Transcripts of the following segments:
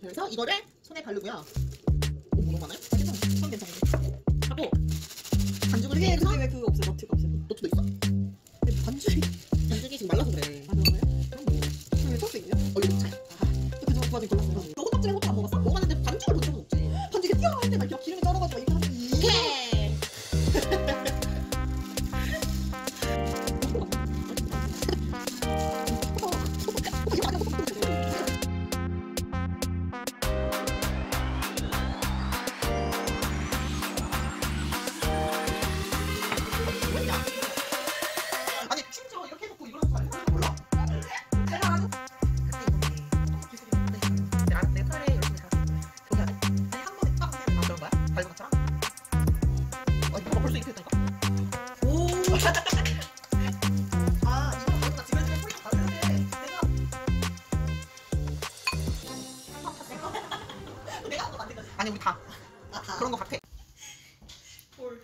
그래서 이거를 손에 바르고요. 오, 너무 많아요? 손 괜찮은데. 하고 반죽을 근데 해서 왜 그거 없어요? 너트가 없어요? 노트도 있어. 근데 반죽이 반죽이 지금 말라서 그래. 아 그런 거예요? 그럼 왜 소스 있냐? 얼른 차요. 그저 그거 골랐어요. 너 호떡집에 호떡 안 먹었어? 먹었는데 반죽을 본 적은 없지. 반죽에 튀어나올 때막 이렇게 기름이 쩔어가지고 이거 하는 오케이. 아니 심지어 이렇게 해놓고 이걸 하는 거 몰라? 내가 아는 내 칼에 이렇게 다 저기 안에 아니 한 번에 딱 그냥 그런 거야? 밟은 것처럼? 이거 벌써 이렇게 했다니까? 오. 아 이거 밟으나 집에 뿌리가 다르는데 내가 한 거 만든 거지? 아니 우리 다. 아, 다 그런 거 같아. 뭘.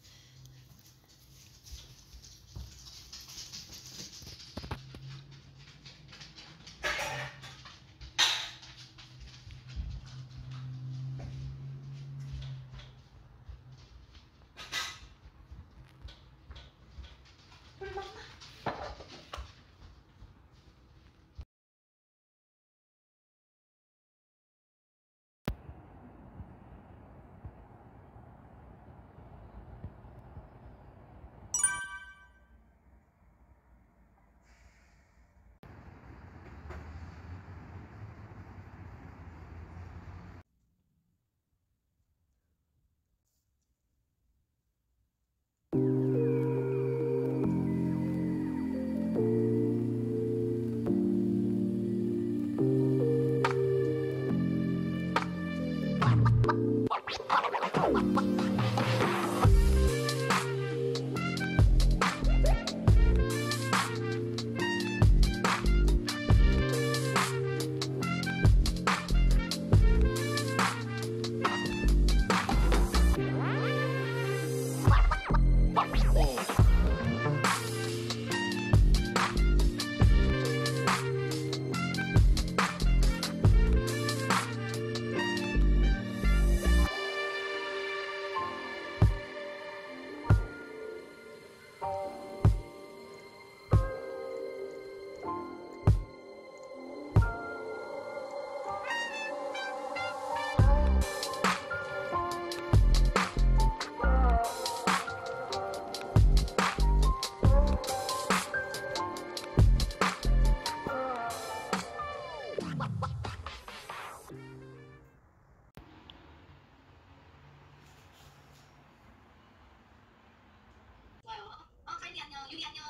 가인이 안녕, 유리 안녕.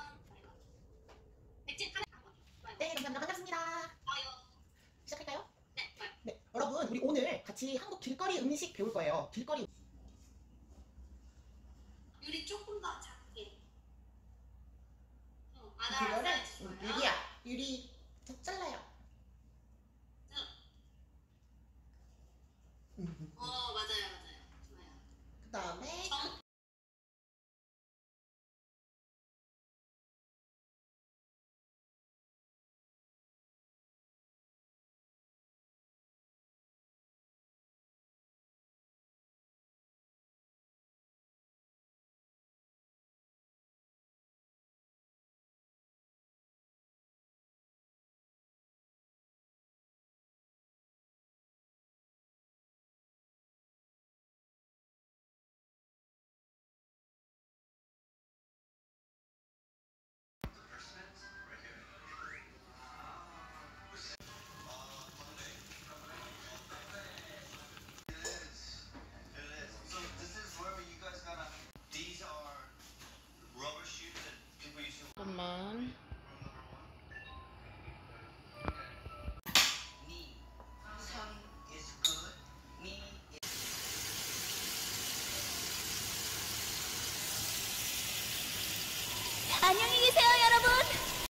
백진 카메라 한번. 네, 감사합니다. 반갑습니다. 좋아요. 시작할까요? 네, 좋아요. 네, 여러분 우리 오늘 같이 한국 길거리 음식 배울 거예요. 길거리. 유리 조금 더 작게. 그거를 아나랑 사이즈 좋아요. 유리야, 유리 더 잘라요.